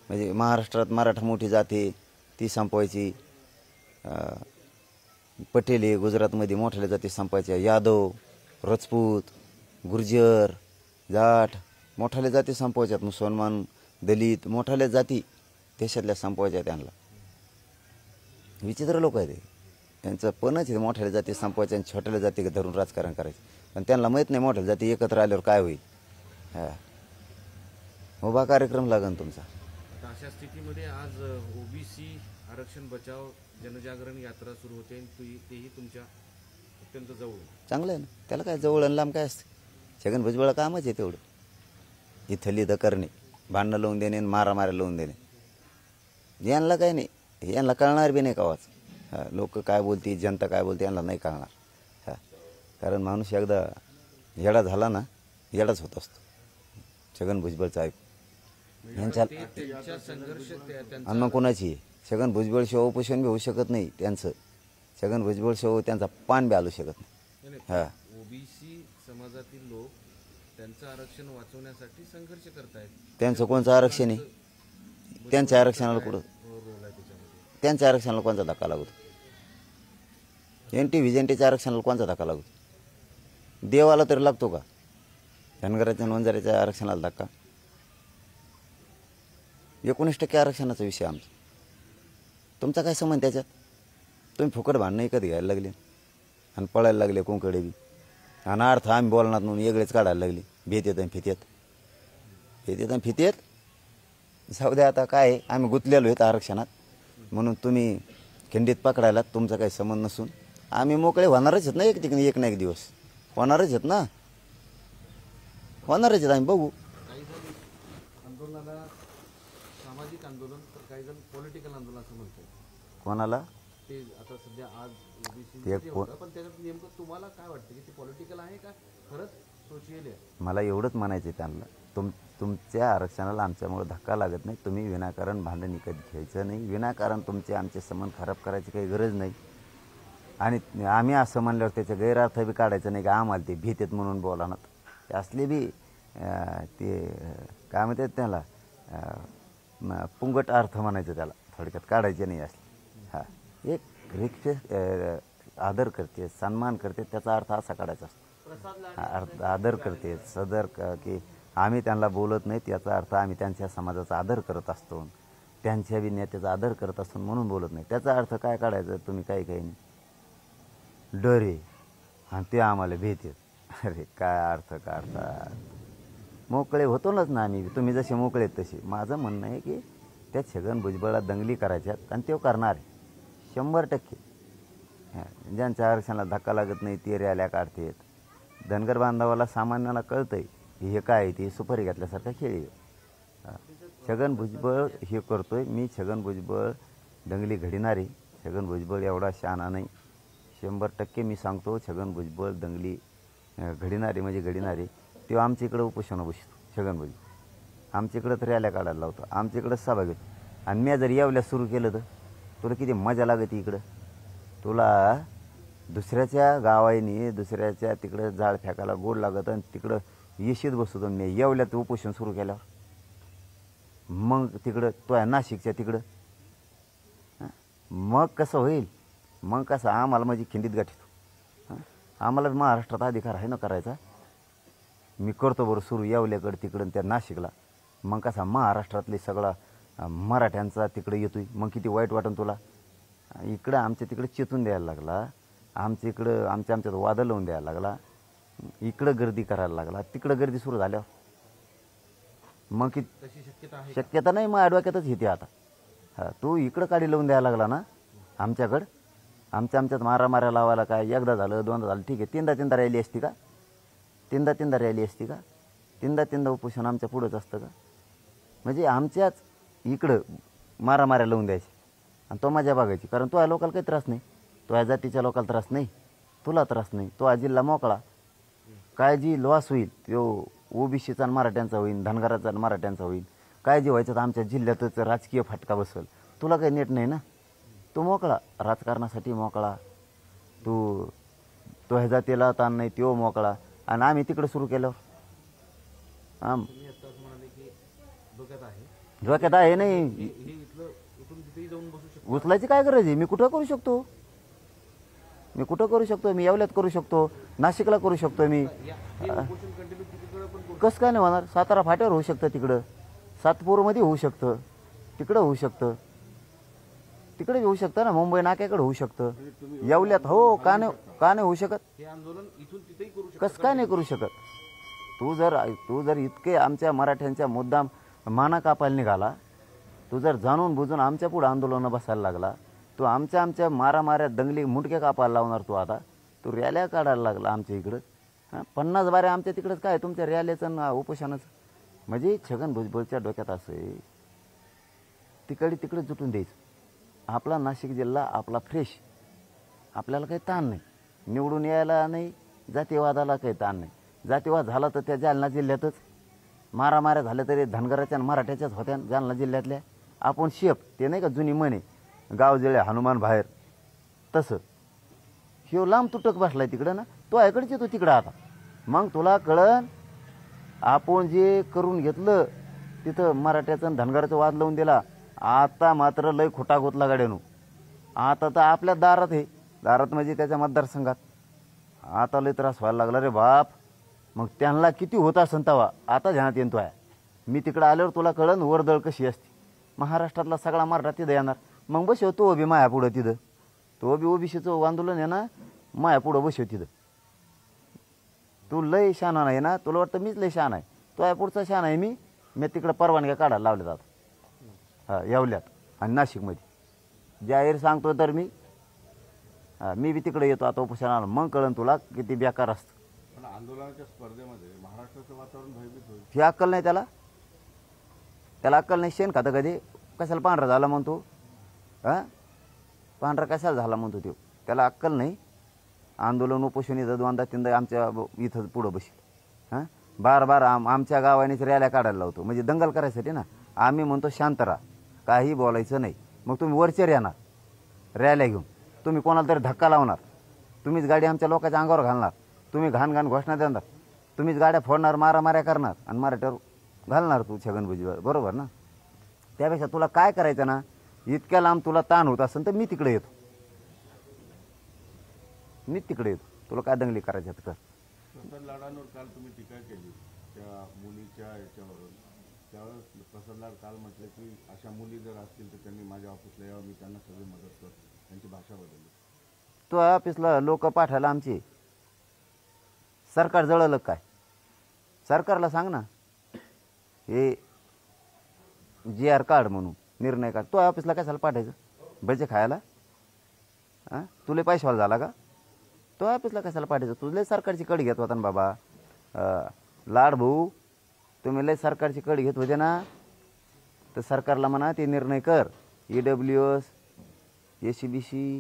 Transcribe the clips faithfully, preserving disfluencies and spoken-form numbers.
म्हणजे महाराष्ट्रात मराठा मोठी जाते ती संपवायची, पटेल आहे गुजरातमध्ये मोठ्या जाती संपायच्या, यादव, राजपूत, गुर्जर, जाट मोठाल्या जाती संपवायच्यात, मुसलमान, दलित मोठाल्या जाती देशातल्या संपवायच्या. त्यांना विचित्र लोक आहेत ते, त्यांचं पणच आहे मोठ्या जाती संपवायच्या आणि छोट्याल्या जाती धरून राजकारण करायचं. पण त्यांना माहीत नाही मोठ्या जाती एकत्र आल्यावर काय होईल. हां, उभा कार्यक्रम लागेल तुमचा. अशा स्थितीमध्ये आज ओबीसी आरक्षण बचाव जनजागरण यात्रा सुरू होते, तेही तुमच्या अत्यंत जवळ. चांगलं आहे ना, त्याला काय जवळ आणि लांब काय असते. छगन भुजबळ कामच आहे तेवढं, इथली द करणे, भांडणं लावून देणे आणि मारामाऱ्या लावून देणे. यांना काय नाही, यांना कळणार बी नाही कावाच. हां, लोक काय बोलती, जनता काय बोलते यांना नाही कळणार. हां, कारण माणूस एकदा येडा झाला ना येडाच होत असतो. छगन भुजबळचा ऐक यांच्या अन्न कोणाची आहे. छगन भुजबळ शिवाय उपोषण बी होऊ शकत नाही त्यांचं. छगन भुजबळ शिवाय त्यांचा पान बी आलू शकत नाही. हां, ओबीसी समाजातील लोक त्यांचं आरक्षण वाचवण्यासाठी संघर्ष करतायत. त्यांचं कोणचं आरक्षण आहे. त्यांच्या आरक्षणाला कुठं, त्यांच्या आरक्षणाला कोणता धक्का लागतो. एन टी व्हिजनटीच्या आरक्षणाला कोणता धक्का लागतो. देवाला तरी लागतो का धनगराच्या वंजाऱ्याच्या आरक्षणाला धक्का. एकोणीस टक्के आरक्षणाचा विषय आमचा, तुमचा काय संबंध त्याच्यात. तुम्ही फुकट भांडणं कधी घ्यायला लागले आणि पळायला लागले कोणकडे बी. आणि अर्थ आम्ही बोलणार म्हणून वेगळेच काढायला लागले. भीत येत आणि फितेत भीत येत आणि फितेत जाऊ द्या. आता काय आम्ही गुंतलेलो आहेत आरक्षणात म्हणून तुम्ही खिंडीत पकडायला तुमचा काही संबंध नसून आम्ही मोकळे होणारच आहेत ना. एक ठिकाणी एक ना एक दिवस होणारच आहेत ना, होणारच आहेत. आम्ही बघू. काही जण आंदोलनाला सामाजिक आंदोलन तर काही जण पॉलिटिकल आंदोलन असं म्हणतात. कोणाला ते आता सध्या आज ओबीसी पण त्याच्यात नेमकं तुम्हाला काय वाटतं की ते पॉलिटिकल आहे का खरंच सोशियल आहे. मला एवढंच म्हणायचं आहे त्यांना, तुम तुमच्या आरक्षणाला आमच्यामुळे धक्का लागत नाही. तुम्ही विनाकारण भांडण विकत घ्यायचं नाही. विनाकारण तुमचे आमचे संबंध खराब करायची काही गरज नाही. आणि आम्ही असं म्हणल्यावर त्याचा गैरअर्थ बी काढायचं नाही की आम्हाला ते भीत आहेत म्हणून बोला ना. ते असले बी ते काय म्हणतात त्याला पुंगट अर्थ म्हणायचं त्याला, थोडक्यात काढायचे नाही असले. हां, एक रिक्ष आदर करते, सन्मान करते, त्याचा अर्थ असा काढायचा असतो. अर्थ आदर करते सदर की आम्ही त्यांना बोलत नाही, त्याचा अर्थ आम्ही त्यांच्या समाजाचा आदर करत असतो, त्यांच्या बी नेत्याचा आदर करत असतो म्हणून बोलत नाही. त्याचा अर्थ काय काढायचं तुम्ही काही काही नाही. डर आहे आणि ते आम्हाला भीत आहेत. अरे काय अर्थ काढतात. मोकळे होतोच ना आम्ही, तुम्ही जसे मोकळे आहेत तसे. माझं म्हणणं आहे की त्या छगन भुजबळला दंगली करायच्यात आणि तो करणार आहे शंभर टक्के. ज्यांच्या आरक्षणाला धक्का लागत नाही ते रॅल्या काढतात. धनगर बांधवाला सामान्याला कळतंय हे काय आहे, ते सुपारी घातल्यासारखा खेळ आहे. छगन भुजबळ हे करतोय. मी छगन भुजबळ दंगली घडीणारे, छगन भुजबळ एवढा शहाणा नाही. शंभर टक्के मी सांगतो छगन भुजबळ दंगली घडीणारे म्हणजे घडीणारे. तो आमच्या इकडं उपोषण बसतो छगन भुजबळ. आमच्या इकडं तर रॅल्या काढायला लावतो, आमच्या इकडं सभा घेतो. आणि मी जर येवल्या सुरू केलं तर तुला किती मजा लागते इकडं. तुला दुसऱ्याच्या गावाईने दुसऱ्याच्या तिकडं जाळ फेकायला गोड लागत आणि तिकडं येशीत बसतो. मी येवल्यात उपोषण सुरू केल्यावर मग तिकडं तो आहे नाशिकच्या तिकडं, मग कसं होईल. मग कसं आम्हाला म्हणजे खिंडीत गाठीतो. आम्हाला महाराष्ट्रात अधिकार आहे ना करायचा. मी करतो बरं सुरू येवल्याकडं तिकडं त्या नाशिकला. मग कसा महाराष्ट्रातले सगळा मराठ्यांचा तिकडे येतोय. मग किती वाईट वाटन तुला. इकडं आमच्या तिकडे चेतून द्यायला लागला, आमच्या इकडं आमच्या आमच्यात वादळ लावून द्यायला लागला, इकडं गर्दी करायला लागला, तिकडं गर्दी सुरू झाल्यावर मग की शक्यता आहे शक्यता नाही. मग ॲडव्होकेटच येते आता. हां, तू इकडं काढी लावून द्यायला लागला ना आमच्याकडं. आमच्या आमच्यात मारा माऱ्या लावायला काय एकदा झालं दोनदा झालं ठीक आहे. तीनदा तीनदा रॅली असती का. तीनदा तीनदा रॅली असती का. तीनदा तीनदा उपोषण आमच्या पुढंच असतं का. म्हणजे आमच्याच इकडं मारा माऱ्या लावून द्यायची आणि तो मजा बघायची. कारण तो या लोकाला काही त्रास नाही, तो या जातीच्या लोकाला त्रास नाही, तुला त्रास नाही. तो हा जिल्हा मोकळा. काय जी लॉस होईल तो ओबीसीचा आणि मराठ्यांचा होईल, धनगराचा आणि मराठ्यांचा होईल. काय जे व्हायचं तर आमच्या जिल्ह्यातच राजकीय फटका बसेल. तुला काही नेट नाही ना. तू मोकळा, राजकारणासाठी मोकळा. तू तो ह्या जातीला ताण नाही, तो मोकळा. आणि आम्ही तिकडं सुरू केल्यावर आम म्हणाले की डोक्यात आहे डोक्यात आहे नाही. हे हे इथलं उठून तिथेही जाऊन बसू शकतो. उचलायची काय गरज आहे? मी कुठं करू शकतो, मी कुठं करू शकतो, मी येवल्यात करू शकतो, नाशिकला करू शकतो मी. या- हे उपोषण कंटिन्यू तिकडे पण करू. कसं काय नाही होणार? सातारा फाट्यावर होऊ शकतं, तिकडं सातपूरमध्ये होऊ शकतं, तिकडं होऊ शकतं, तिकडे होऊ शकतं ना, मुंबई नाक्याकडे होऊ शकतं, येवल्यात. हो, का नाही, का नाही होऊ शकत? हे आंदोलन इथून तिथेही करू शकतो. कसं काय नाही करू शकत? तू जर तू जर इतके आमच्या मराठ्यांच्या मुद्दाम माना कापायला निघाला, तू जर जाणून बुजून आमच्या पुढे आंदोलनं बसायला लागला, तू आमच्या आमच्या मारामाऱ्या दंगली मुंडके कापायला लावणार, तू आता तू रॅल्या काढायला लागला आमच्या इकडं. हां, पन्नास बारे आमच्या तिकडंच काय तुमच्या रॅल्याचं ना उपोषणाचं. म्हणजे छगन भुजबळच्या डोक्यात असं आहे, तिकडे तिकडे जुटून द्यायचं. आपला नाशिक जिल्हा आपला फ्रेश, आपल्याला काही ताण नाही, निवडून यायला नाही, जातीवादाला काही ताण नाही. जातीवाद झाला तर त्या जालना जिल्ह्यातच, मारामाऱ्या झाल्या तरी धनगराच्या आणि मराठ्याच्याच होत्या जालना जिल्ह्यातल्या. आपण शेप ते नाही का जुनी म्हणे, गाव जळे हनुमान बाहेर, तसं ह्यो लांब तुटक बसलाय तिकडं ना, तो ऐकडच येतो तिकडं आता. मग तुला कळन आपण जे करून घेतलं तिथं मराठ्याचं आणि धनगराचं वाद लावून दिला. आता मात्र लय खोटा गोतला गाड्यानो. आता तर आपल्या दारात आहे, दारात म्हणजे त्याच्या मतदारसंघात. आता लय त्रास व्हायला लागला रे बाप. मग त्यांना किती होता संतावा आता ध्यानात येतो आहे. मी तिकडं आल्यावर तुला कळन वर्दळ कशी असते. महाराष्ट्रातला सगळा मराठा तिथं येणार. मग बसव तो बी माया पुढं तिथं, तो बी ओबीसीचं आंदोलन आहे ना, माया पुढं बसव तिथं. तू लय शाना नाही ना, तुला वाटतं मीच लय शान आहे. तो या पुढचा शान आहे मी. मी तिकडं परवानग्या काढायला लावल्या जातात, हां, येवल्यात आणि नाशिकमध्ये जाहीर सांगतो तर मी. हां, मी बी तिकडे येतो आता उपोषणाला. मग कळन तुला किती बेकार असतं. पण आंदोलनाच्या स्पर्धेमध्ये महाराष्ट्राचं वातावरण भयभीत होईल. ही अक्कल नाही त्याला, त्याला अक्कल नाही. शेण खातं कधी कशाला पांढरा झाला म्हणतो, हां, पांढरा कशाला झाला म्हणतो तो, त्याला अक्कल नाही. आंदोलन उपोषण इथं दोनदा तीनदा आमच्या इथं पुढं बसेल. हां, बार बार आम आमच्या गावानेच रॅल्या काढायला लावतो, म्हणजे दंगल करायसाठी ना. आम्ही म्हणतो शांत राहा, काही बोलायचं नाही. मग तुम्ही वरचेर येणार रॅल्या घेऊन, तुम्ही कोणाला तरी धक्का लावणार, तुम्हीच गाडी आमच्या लोकांच्या अंगावर घालणार, तुम्ही घाण घाण घोषणा देणार, तुम्हीच गाड्या फोडणार, मारामाऱ्या करणार आणि मराठ्यावर घालणार तू छगन भुजबळ, बरोबर ना. त्यापेक्षा तुला काय करायचं ना, इतक्या लांब तुला ताण होत असेल तर मी तिकडे येतो, मी तिकडे येतो. तुला काय दंगली करायच्या तर कर. प्रसाद लाडांवर काल तुम्ही टीका केली त्या मुलीच्या याच्यावरून. त्यावेळेस प्रसाद लाड काल म्हटलं की अशा मुली जर असतील तर त्यांनी माझ्या ऑफिसला यावं, मी त्यांना सगळी मदत करतो. त्यांची भाषा बदलली. तो ऑफिसला लोक पाठायला आमची सरकार जळलं काय? सरकारला सांग ना, हे जी आर कार्ड म्हणून निर्णय काढ. तो ऑफिसला कशाला पाठायचं? बजे खायला? हां, तुला पैशावाला झाला का? तो ऑफिसला कशाला पाठायचं? तुझले सरकारची कड घेत होता ना बाबा. लाड भाऊ, तुम्ही लय सरकारची कड घेत होते ना, तर सरकारला म्हणा ते निर्णय कर. E W S, A C B C,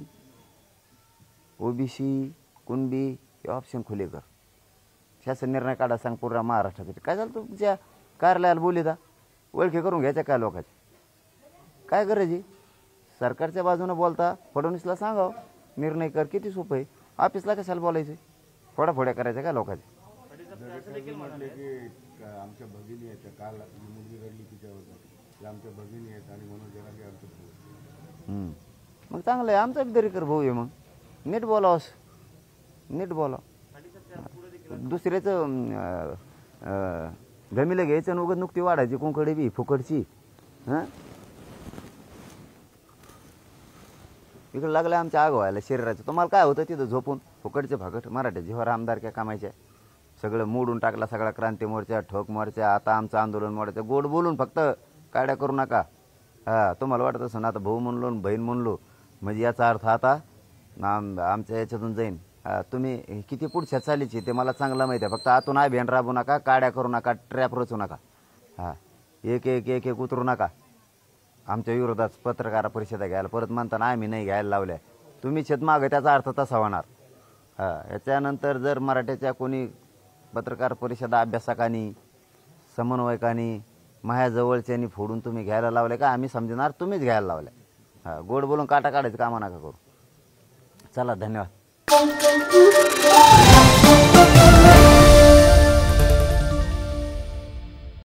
OBC, Kunbi हे ऑप्शन खुले कर. शासन निर्णय काढा सांग पूर्ण महाराष्ट्रासाठी. काय झालं तुमच्या कार्यालयाला बोलिता ओळखी करून घ्यायच्या काय लोकांची? काय गरज आहे? सरकारच्या बाजूनं बोलता फडणवीसला सांगावं निर्णय कर, किती सोपं आहे. ऑफिसला कशाला बोलायचं? फोडाफोड्या करायच्या काय लोकांच्या? म्हटले की का- आमच्या भगिनी आहेत, त्या काल जी मुलगी रडली तिच्यावर, त्या आमच्या भगिनी आहेत आणि म्हणून जगाली आमचं भाऊ. हम्म. मग चांगलं आहे, आमचा बी दरी कर भाऊ आहे. मग नीट बोलावस, नीट बोलाव. दुसऱ्याचं गमीला घ्यायचं आणि उगत नुकती वाढायची कोंकडी बी फुकटची. हां, इकडे लागलं आमच्या आग व्हायला शरीराचं. तुम्हाला काय होतं तिथं झोपून फुकटचे फाकट मराठ्या जेव्हा आमदार क्या कामायच्या, सगळं मोडून टाकला, सगळा क्रांती मोर्चा, ठोक मोर्चा, आता आमचं आंदोलन मोडायचं. गोड बोलून फक्त काड्या करू नका. हां, तुम्हाला वाटत असं ना आता भाऊ म्हणलो बहीण म्हणलो म्हणजे याचा अर्थ आता आम आमच्या याच्यातून जाईन. हां, तुम्ही किती पुढच्या चालीची ते मला चांगलं माहिती आहे. फक्त आतून आय भेन राबू नका, काड्या करू नका, ट्रॅप रचू नका. हां, एक एक एक एक उतरू नका. आमच्या विरोधात पत्रकार परिषदा घ्यायला परत म्हणताना आम्ही नाही घ्यायला लावल्या, तुम्ही शेत मागं, त्याचा अर्थ तसा होणार. हां, याच्यानंतर जर मराठ्याच्या कोणी पत्रकार परिषदा अभ्यासकांनी, समन्वयकांनी, माझ्याजवळच्यांनी फोडून तुम्ही घ्यायला लावले का आम्ही समजणार तुम्हीच घ्यायला लावल्या. हां, गोड बोलून काटा काढायचं कामं नका करू. चला, धन्यवाद.